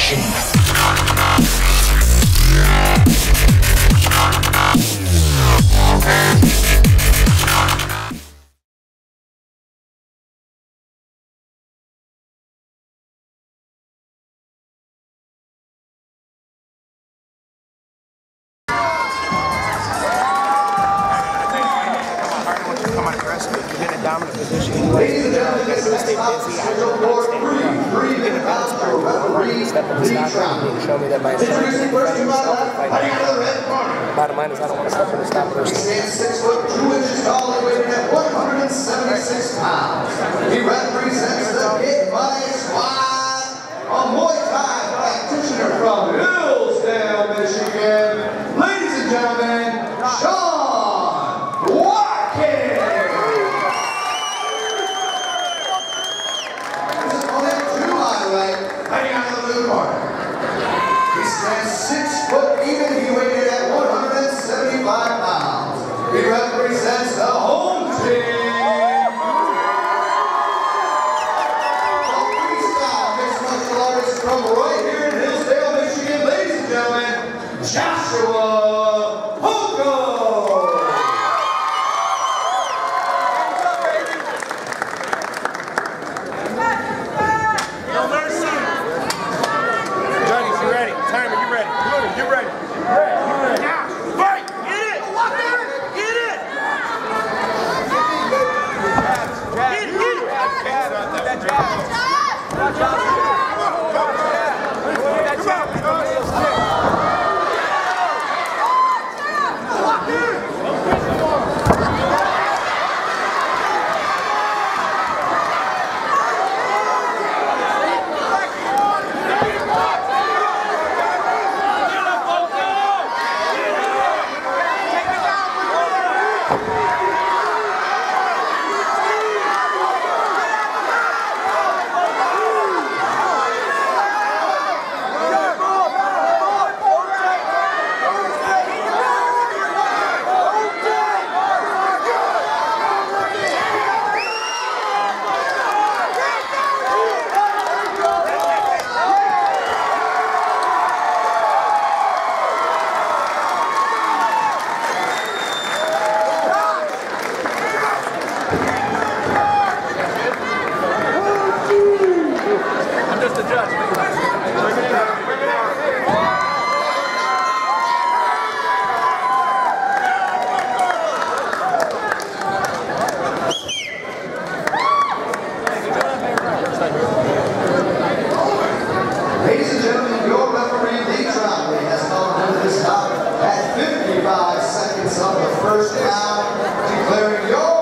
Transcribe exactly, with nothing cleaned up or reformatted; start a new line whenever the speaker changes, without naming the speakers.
action.
Dominant position. Ladies and gentlemen, this is stay busy. I don't want to stay in a balance part. I want to step in the stopper and show me that my strength is defending myself and fighting. Bottom line is I don't want to step in the stopper. He stands six foot two inches tall and weighing at one hundred seventy-six pounds. He represents the Kid Money Squad, a Muay Thai practitioner from Hillsdale, Michigan. Ladies and gentlemen, Sean Watkins. Hanging out of the blue corner. He stands six foot even. He weighed at one hundred seventy-five pounds. He represents the home team. A freestyle mixed martial artist from right here in Hillsdale, Michigan. Ladies and gentlemen, Joshua Poco. Ladies and gentlemen, your referee Lee Trombley has come to the stop at fifty-five seconds of the first round, declaring your